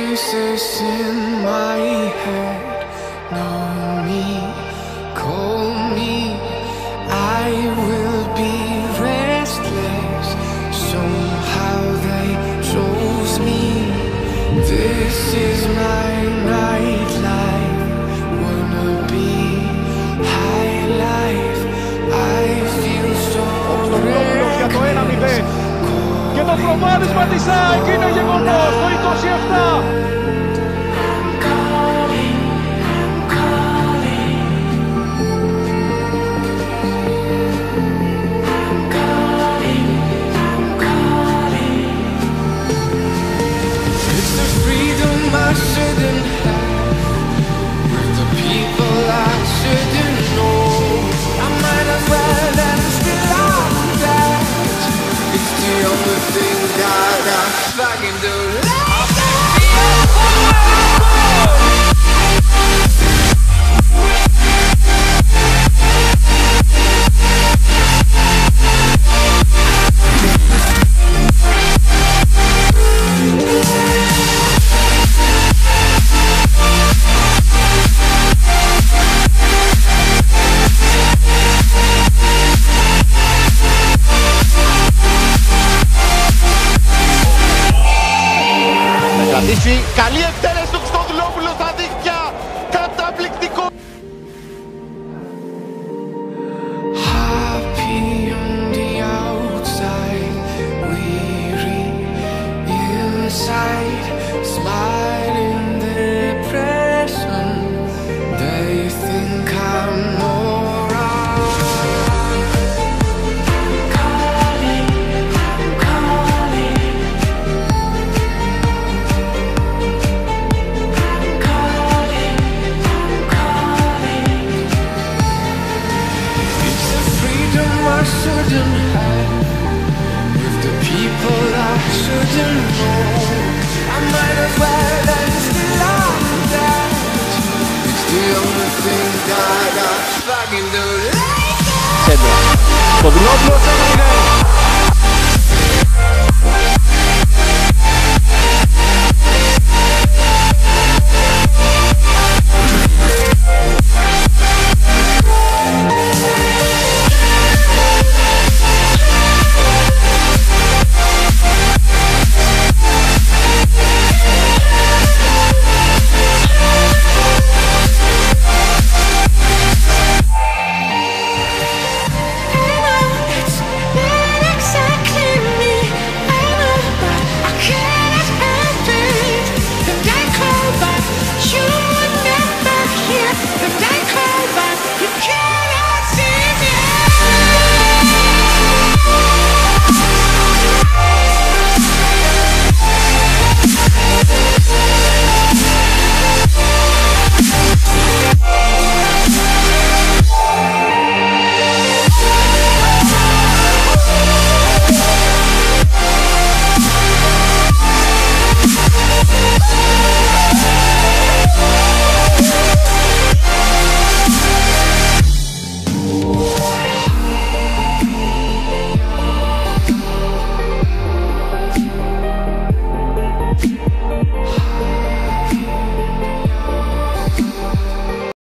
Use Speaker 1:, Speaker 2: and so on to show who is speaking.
Speaker 1: voices in my head know me, call me. I will be restless. Somehow they chose me. This is my nightlife. Wanna be high life. I feel so reckless.
Speaker 2: Και το προβάδισμα της ΑΕΚ είναι γεγονός το 27.
Speaker 1: It's the freedom I shouldn't have, with the people I shouldn't know. I might as well end still like that. It's the only thing that I fucking do.
Speaker 2: Καλή εκτέλεση του Χριστοδουλόπουλου στα δίχτυα. Καταπληκτικό.
Speaker 1: Happy on the outside, weary inside, smiling depression. They think I'm alright. Calling, calling. I shouldn't have, with the people I shouldn't know. I might as well end still like that. It's the only thing that I fucking do.
Speaker 2: Σέντρα. Το Δουλόπουλο